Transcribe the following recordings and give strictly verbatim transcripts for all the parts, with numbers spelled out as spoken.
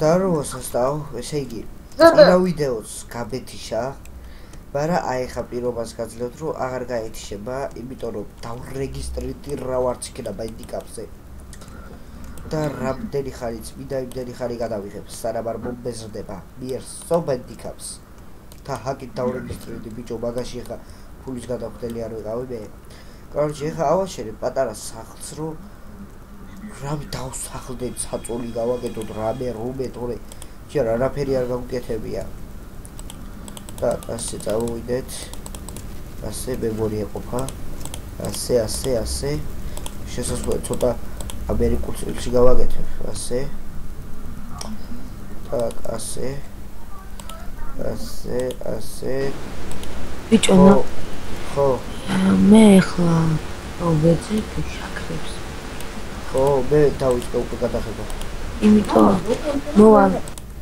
და რომ მოსასწავ, ესე იგი, წინა ვიდეოს გაბეთიშა, მაგრამ აი ხა პირობას გაძლევთ, რომ აღარ გაეთიშება, იმიტომ რომ დავრეგისტრირდი რა ვარც იქნება ბენდიკაპზე. და რამდენი ხარიც მინდა იმდენი ხარი გადავიღებ, სანამ არ მომბეზრდება მიერ სო ბენდიკაპს. და ჰაკით დავრეგისტრირდი ბიჭო, მაგაში ხა ფულის გადახვდელი არ ვიყავი მე. Короче, ხა ავაშენებ პატარა სახლს, რომ რამე დავსახლდეთ, საწოლი გავაკეთოთ, რამე რომე თორე ჯერ არაფერი არ გავუკეთებია. და ასე წავიდეთ. ასე მეგონი ეყოფა. ასე, ასე, ასე. შესაძლოა ცოტა ამერიკულ წილში გავაკეთებ, ასე. так, ასე. ასე, ასე. ბიჭო, ხო. მე ახლა ვეძებ შაქრებს. ხო, მე დავიწყე უკვე გადახება. იმიტომ მოვალ.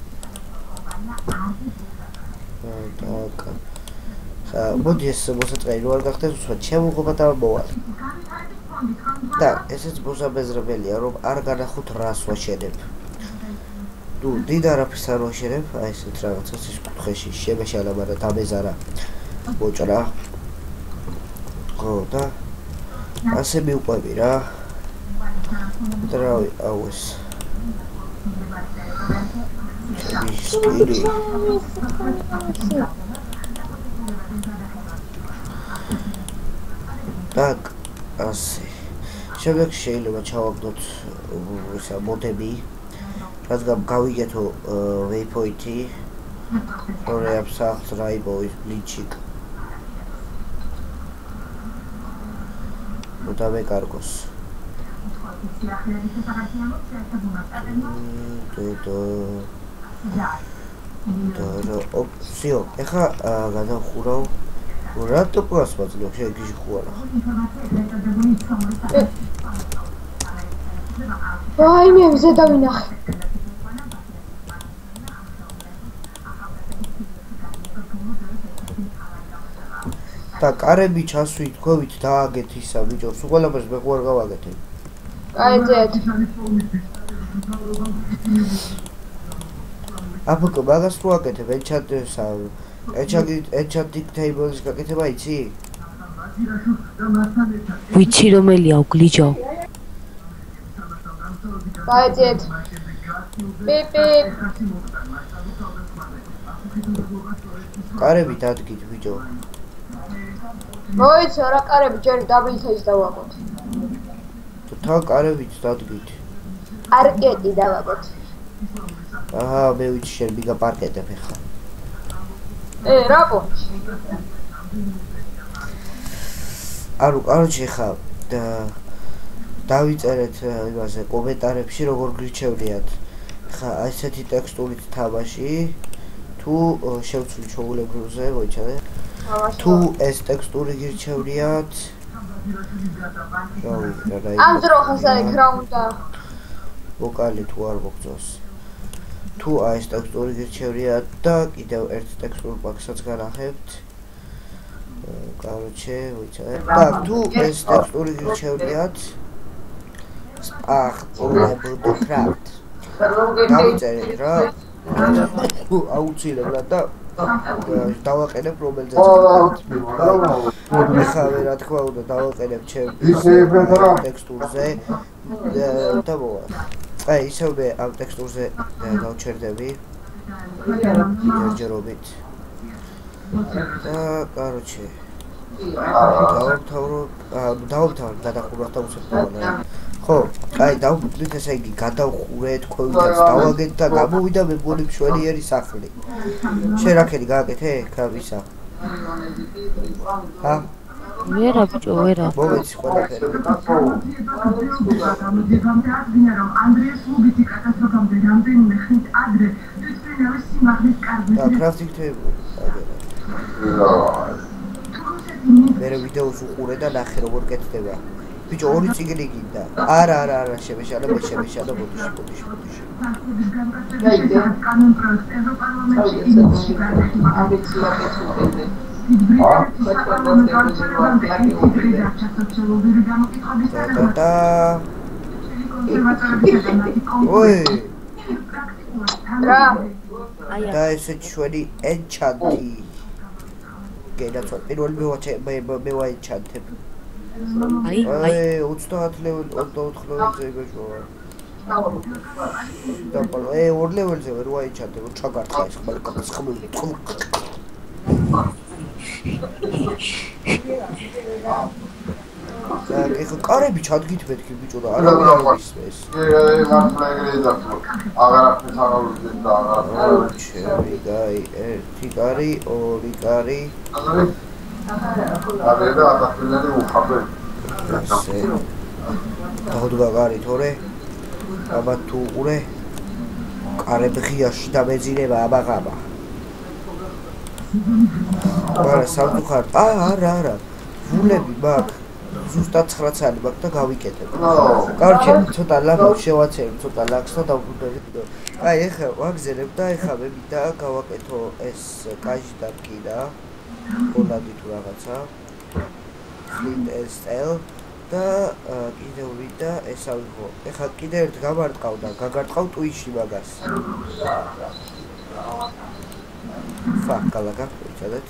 так. ხა, მოდი ეს მოსაწყენი რო არ გახდეს, უცბად შემოღობა და მოვალ. და ესეც მოსაბეზრებელია, რომ არ განახოთ რას ვაშენებ. თუ დიდ არაფერს არ ვაშენებ, აი ესეთ რაღაცას ის კუთხეში შემეშალა, მაგრამ დამეზარა მოჭრა. ხო და ასე მიუყვები რა. დრავი აუ ეს. სპირი. так, ასე. შემდეგ შეიძლება ჩავაგდოთ ისა მოდები. რადგან გავიგეთო waypoint-ი. როა ფსახს რაიბოის ბლიჩიკ. და ვეკარგოს. და და ოპციო. ეხა გადავხურავ. რატო პლას ვაძლევ შეგიჟი ხوارა. აი მე მზე დავინახე. და კარები ჩასვით, ქვევით დააგეთ ისა ბიჭო, სულ ყველაფერს მე ხوار გავაკეთე. აი ძეთ. აბუკ მაგას რო აკეთებ, ეჩატსა, ეჩატ ეჩატ ტეიბლის გაკეთება იცი? ვიცი რომელია გლიჯო. აი ძეთ. პიპი. კარები დადგით ბიჭო. მოიცა რა კარები ჯერ დაბლითაის დავაყოთ. თუ თან კარებით დადგით. პარკეტი დავაყოთ. აჰა, მე ვიცი შენ ბიგა პარკეტებ ხა. ე, რაკო? არო, კაროჩი ხა და დავიწერეთ იმაზე კომენტარებში როგორ გირჩევნიათ. ხა ასეთი ტექსტურით თამაში თუ შევცვლი ჩაულებრივზე, მოიჩადე. თუ ეს ტექსტური გირჩევნიათ. ამ დროხას აი კრაუნდა. ვოკალი თუ არ მოგწონს. თუ აი ეს ტექსტური გირჩევნიათ და კიდევ ერთ ტექსტურ პაკსაც განახებთ. короче, მოიჩადე. და თუ ეს ტექსტური გირჩევნიათ Ach, oh, crap. დავიწერეთ რა. აუცილებლად და დავაყენებ რომელზეც. ეხლა რა თქმა უნდა დავაყენებ ჩემ ტექსტურზე და მოვა. აი ისევ მე ამ ტექსტურზე დავჩერდები. ჯერჯერობით. და короче დავთავრო დავთავრო გადახურვა და უსაფრთხოა. ხო, აი დავუკვდით ესე იგი გადავხურეთ, ქვევითაც დავაგეთ და გამოვიდა მე მგონი მშვენიერი სახლი. შენ რაკეთი გააკეთე? ქავისა. ჰა? ვერა ბიჭო, ვერა. მომეცი ყველაფერი. და კრაფტინგ თეიბლი. მე ვიდეოს უყურე და ნახე როგორ კეთდება. ბიჭო ორი წიგნი გინდა. არა, არა, არა, შემეშალა, მე შემეშალა ბოდიში, ბოდიში, ბოდიში. გაიგე. კანონ პროექტ ევროპარლამენტში იმიჯი ამბიცია კეთილდები. oi რა? აი და ესე ჩვენი enchant-ი. გენაცვალ პირველი მევაჩე მე მე ვაენჩანტებ. აი აი აი ოცდაათ ლეველი ოცდაოთხ ლეველზე იგეშოვა. და პალ ე ორ ლეველზე ვერ ვაენჩანტებ, ჩაგარცხა ეს ხმალ ხმალ ხმალ. და ეხა კარები ჩადგით მეთქი ბიჭო და არა არის ეს. ე მართლა ეგრე დაწვა. აღარაფერს აღარ და აღარ. ჩემი გაი ერთი კარი, ორი კარი. არა და ათასლიანი უხაბე. ესე. დაუდვა კარი თორე. აბა თუ უყურე. კარები ღიაში დამეძინება აბაღაბა. არა სამწუხარ. აა არა არა. ვულები მაქვს. ზუსტად ცხრა ცალი მაქვს და გავიკეთებ. კარჩე ცოტა ლამაზ შევაცერებ, ცოტა ლაქს და დავუბრუნდები. აი ეხლა ვაგზელებ და ეხლა მე მინდა გავაკეთო ეს კაჟი და რკინა. პოლადი თუ რაღაცა. flint and steel და კიდევ მინდა ეს ავიღო. ეხლა კიდევ ერთ გამარტყავ და გაგარტყავ ტუიში მაგას. ფაკალაგა ვიცადეთ.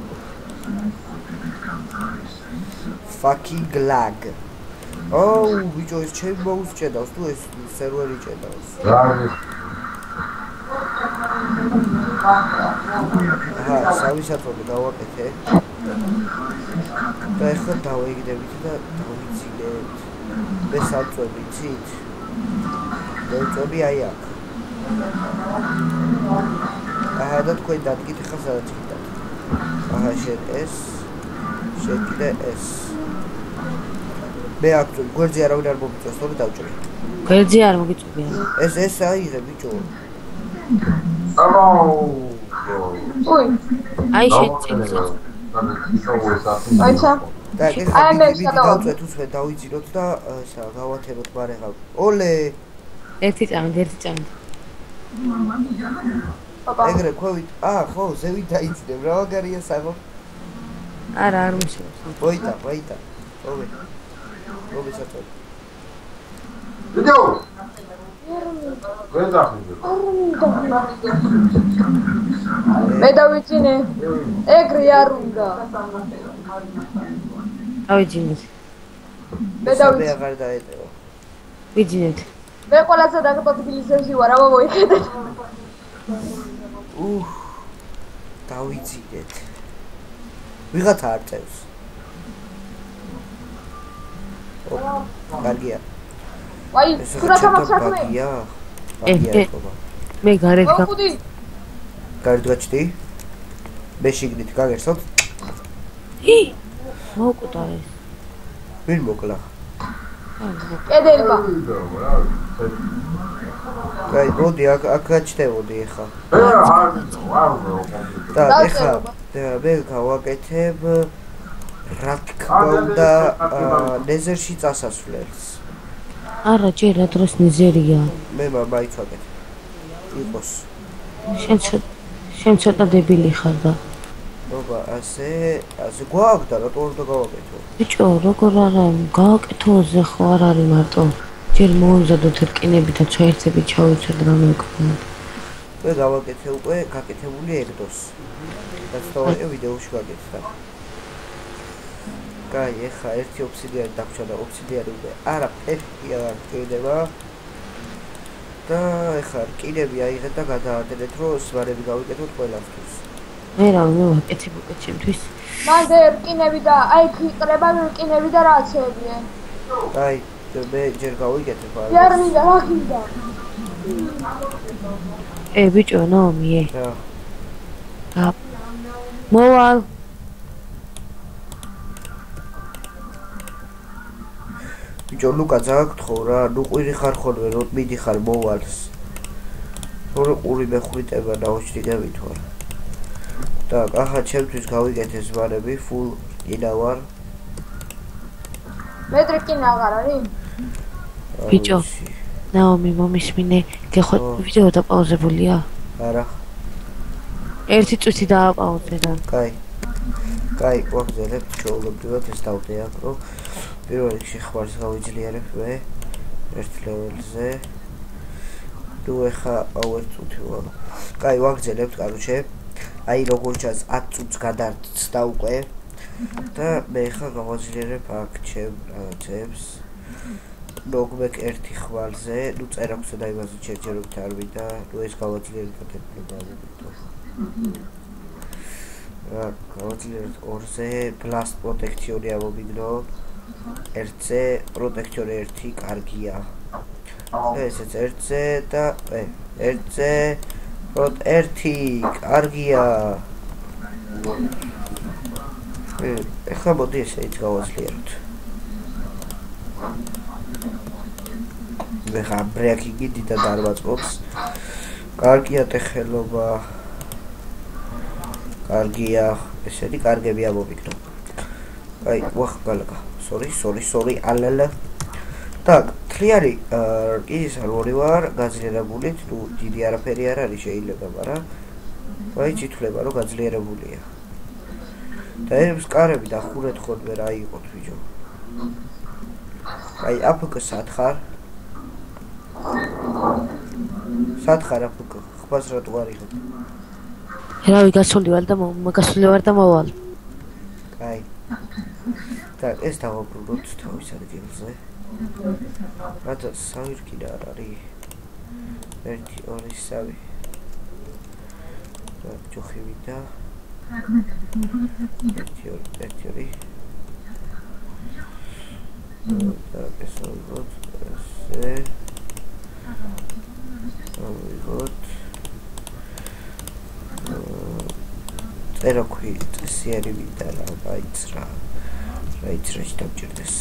fucking lag. Oh, ბიჭო ეს ჩემ მოუს ჭედავს თუ ეს სერვერი ჭედავს. რა არის? აჰა, სამისათვე გავაკეთე. და ეხლა დავეიგდებით და დავიცილეთ. მე სამწვევი იცით. მე აი აქ. აჰა, და თქვენ დადგით ხა სადაც ხდათ. აჰა, შენ ეს შენ კიდე ეს მე აქ გვერდზე არავინ არ მომიწევს, თორე დავჭრე. გვერდზე არ მოგიწვია. ეს ეს აიღე ბიჭო. ალო. უი, აი შეწინს. აიცა. და ეხლა აი, მე ვიდეო სადავ- დავწვეთ უსვე დავიძინოთ და ესა გავათებოთ მარეხა. ოლე, ერთი წამი, ერთი წამი. პაპა. ეგრე ქვევით. აა, ხო, ზევით დაიძინებ. რა მაგარია საღო. არა, არ მიშევს. ვაიტა, ვაიტა. ოვე. ოვე საწოლ. ვიდეო. ვერ დახინჯე. მე დავიწინე. ეგრე არ უნდა. დავიძინეთ. მე მე დავიწინე. აღარ დაეტევა. ვიძინეთ. მე ყველაზე დაგება თბილისში ვარ, აბა მოიხედეთ. უჰ. დავიძინეთ. ვიღაცა არ წევს. ო, კარგია. ვაი, ეს თუ რა თამაშ საქმე? ბაგია. ე, ბაგია ე. ეთქობა. მე გარეთ გა მოხუდი. გარეთ გაჩდი? მე შიგნით გაგერსოთ? ჰი! მოკვდა ეს. ვინ მოკლა? კედელბა. კაი, მოდი აქ აქ გაჩდებოდი ეხა. მე არ ვარ. და დავწერო, ეხა მე გავაკეთებ რა თქმა უნდა ნეზერში წასასვლელს. არა, ჯერ რა დროს ნიზერია. მე მაინც ვაკეთებ. იყოს. შენ ცოტა შენ ცოტა დებილი ხარ და. ობა, ასე, ასე გვაქვს და რატო არ დავაკეთო? ბიჭო, როგორ არა, გააკეთო ზე ხო არ არის მარტო. ჯერ მოუზადოთ რკინები და ჩაერთები ჩავიცვათ რამე გქონდა. მე გავაკეთე უკვე გაკეთებული ეგდოს. რაც დავაყე ვიდეოში ვაკეთე. კაი, ეხა ერთი ოფსიდიანი დაგჭირდა და ოფსიდიანი უკვე არაფერი არ გქონდება. და ეხა რკინები აიღეთ და გადაადენეთ, რომ სვარები გავიკეთოთ ყველასთვის. მე რა მე ვაკეთებ უკვე ჩემთვის. მანდ რკინები და აი ქიყრება რკინები და რა აცებია. აი, მე ჯერ გავიკეთებ არა. არ მინდა, რა გინდა? ე ბიჭო, ნომი ე. რა. გა. მოვალ. ბიჭო, ლუკა ძაგთხოვ რა, ნუ ყვირი ხარ ხოლმე, რომ მიდიხარ მოვალს. თორე ყური მეხვრიტება დაუჩდიდებით ვარ. და ახლა ჩემთვის გავიკეთე ზვარები, full ინა ვარ. მე რკინა აღარ არის? ბიჭო. ნაომი მომისმინე, გეხო ვიდეო დაპაუზებულია? არა. ერთი წუთი დააპაუზე და. კაი. კაი, ვაგზელებთ ჩაულებრივად ეს დავდე აქ, რომ პირველ რიგში ხვარს გავიძლიერებ მე ერთ ლეველზე. ნუ ეხა ავერ წუთი ვარ. კაი, ვაგრძელებთ, კაროჩე. აი როგორ ჩანს ათ წუთს გადარჩა უკვე. და მე ეხა გავაძლიერებ აქ ჩემ რაღაცებს. მოგმეკ ერთი ხვალზე, ნუ წერაქვსა და იმაზე ჩერჯერობით არ ვიდა, ნუ ეს გავაძლიერებ კეთება მოგიტო. რა, გავაძლიერებ ორზე blast protection-ი ამოვიგნო. ერთზე protection-ი ერთი კარგია. ესეც ერთზე და ე, ერთზე prot ერთი კარგია. ეხლა მოდი ესეც გავაძლიეროთ. ეხლა ბრექინგი დიდად არ ვაწყობს. კარგია ტეხელობა. კარგია, ესეთი კარგები ამოვიგნო. აი, ვახ გალაკა. Sorry, sorry, sorry, ალალა. Так, თლიანი ის არ ორი ვარ, გაძლიერებული, თუ დიდი არაფერი არ არის შეიძლება, მაგრამ აი ჩითვლება, რომ გაძლიერებულია. და ეს კარები დახურეთ ხოლმე რა იყოთ ბიჭო. აი, აფკ სათხარ. სათხარ აფკ, ხბას რა თუ არ იღებ. რავი, გასული ვარ და მაგასული ვარ და მოვალ. კაი. Так, ეს დავაბრუნოთ თავის ადგილზე. რათა სავირკინე არ არის. ერთი, ორი, სამი. და ჯოხივი და ერთი, ორი, ერთი, ორი. და ეს ვიღოთ, ესე. ვიღოთ. წეროქვი წესიერი ვიდა რა, მაიც რა. რაიც რა შედამჭირდეს.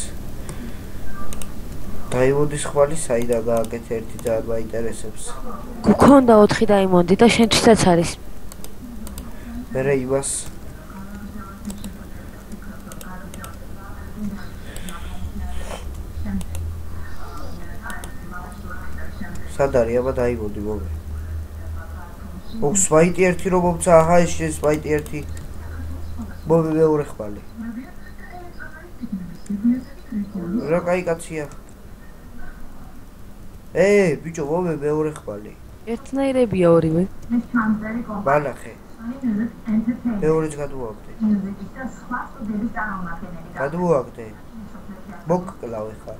დაიმონდის ხმალი საიდან გააკეთე ერთი ძალიან მაინტერესებს. გქონდა ოთხი დაიმონდი და შენთვისაც არის. მერე იმას სად არის აბა დაიმონდი მომე. ო სპაიტი ერთი რომ მომცა, აჰა ეს შენ სპაიტი ერთი. მომე მეორე ხმალი. რა კაი კაცია. ე, ბიჭო, მომე მეორე ხმალი. ერთნაირებია ორივე. ბალახე. მეორეც გადმოვაგდე. გადმოვაგდე. მოგკლავ ეხა.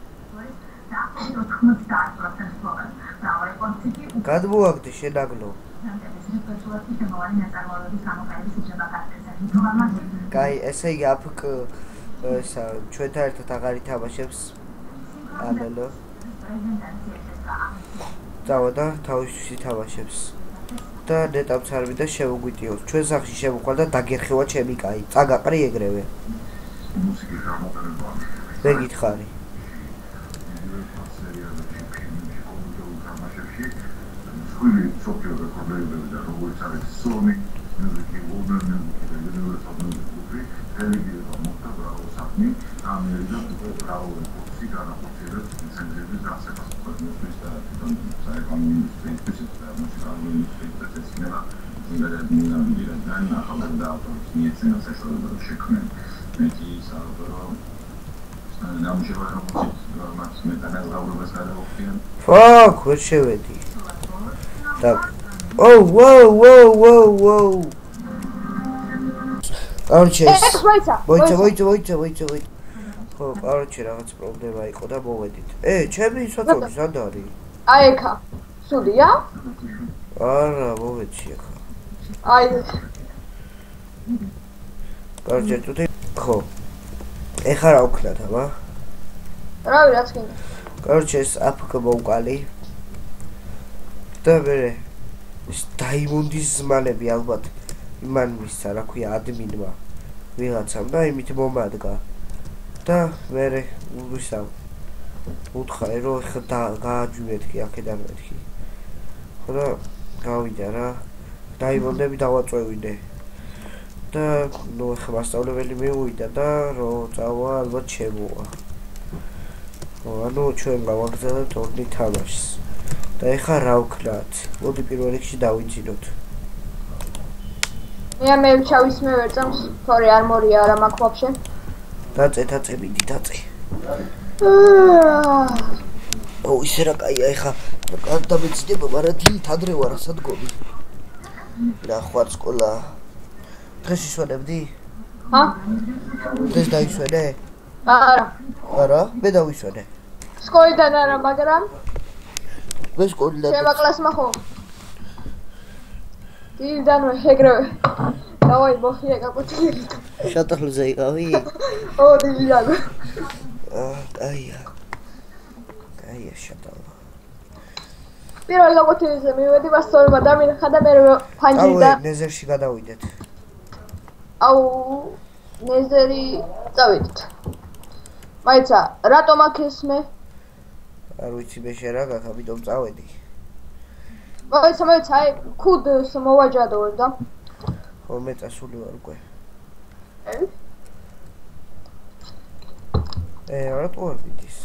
გადმოვაგდე შენაგლო. კაი, ესე იგი აფკ ესა ჩვენთან ერთად აღარ ითამაშებს. ალელო. დავა და თავისთვის ითამაშებს. და ნეტამც არ მინდა შემოგვიტიოს. ჩვენ სახში შემოყვა და დაგერხევა ჩემი კაი. წაგაყრი ეგრევე. მე გითხარი. Fuck, ვერ შევედი. Так. Оу, воу, воу, воу, воу. Короче, მოიცა, მოიცა, მოიცა, მოიცა, მოიცა, მოიცა. ხო, короче, რაღაც პრობლემა იყო და მოვედით. ე, ჩემი საწოლი სად არის? აი ეხა. სულია? არა, მოვედი ახლა. აი. короче, თუ ხო. ეხლა რა ვქნათ, აბა? რავი, რაც გინდა. короче, ეს აფკ მოვკალი. და მე ეს დაიმონდის ზმანები ალბათ იმან მისცა, რა ქვია, ადმინმა ვიღაცამ და იმით მომადგა. და მე ვისავ უთხარი რომ ხა გააჯვირეთკი აქედან მეთქი. ხო და გავიდა რა. დაიმონდები დავაწვევინე. და ნუ ხა მასწავლებელი მივიდა და რომ წავა ალბათ შემოვა. ხო, ანუ ჩვენ გავაგზავნებთ ორნი თამაშს. და ეხა რა ვქნათ? მოდი პირველ რიგში დავიძინოთ. მე მე ჩავისმე ვერწამს, თორე არ მორია არა მაქვს ვაფშე. დაწე, დაწე, მიდი, დაწე. ო, ისე რა კაია, ეხა გადამეცდება, მაგრამ დილით ადრე ვარ სადგომი. ნახوار სკოლა. დღეს ისვენებდი? ჰა? დღეს დაისვენე? არა. არა, მე დავისვენე. სკოლიდან არა, მაგრამ მე სკოლიდან. შევა კლასმა ხო? დილიდან ეგრევე. დავაი მოხია კაპუტილი. შატალზე იყავი? ო, დილიდან. აა, აია. აია შატალა. პირველ კაპუტილიზე მივედი მასწავლებლმა და მინახა და მე ფანჯი და აუ, ნეზერში გადავიდეთ. აუ, ნეზერი წავიდეთ. მაიცა, რატომ აქ ესმე? არ ვიცი მე შენ რა გაქვს, ამიტომ წავედი. მაიცა, მაიცა, აი, ქუდს მოვაჯადოვებ და ხო, მე წასული ვარ უკვე. ე, რატო არ მიდის?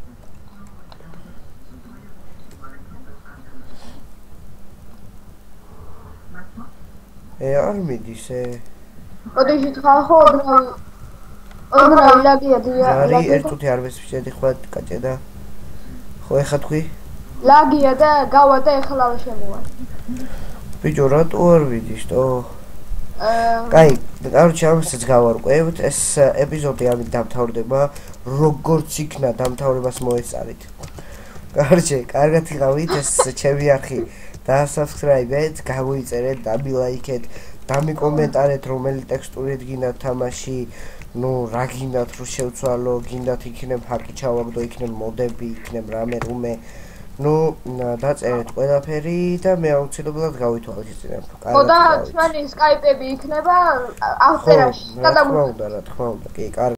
ე, არ მიდის, ე. ოდეში თხარ ხო ოდრავი. ოდრავი ლაგია დია. არი ერთუთი არ მესვიჭედი ხვა კაჭე და ხო ეხა თქვი? ლაგია და გავა და ეხლა შემოვარ. ბიჭო, რატო არ მიდის, თო? აა, კაი, კაროჩე ამასაც გავარკვევთ, ეს ეპიზოდი ამით დამთავრდება, როგორც იქნა დამთავრებას მოეწარით. კაროჩე, კარგად იყავით, ეს ჩემი არხი დაასაბსკრაიბეთ, გამოიწერეთ, დამილაიქეთ, დამიკომენტარეთ, რომელი ტექსტურით გინდათ თამაში, ნუ რა გინდათ რომ შევცვალო, გინდათ იქნებ ჰაკი ჩავაგდო, იქნებ მოდები, იქნებ რამე რუმე. ნუ დაწერეთ ყველაფერი და მე აუცილებლად გავითვალისწინებ. ხო და ჩვენი სკაიპები იქნება აღწერაში. რა თქმა უნდა, რა თქმა უნდა, კი, კარგი.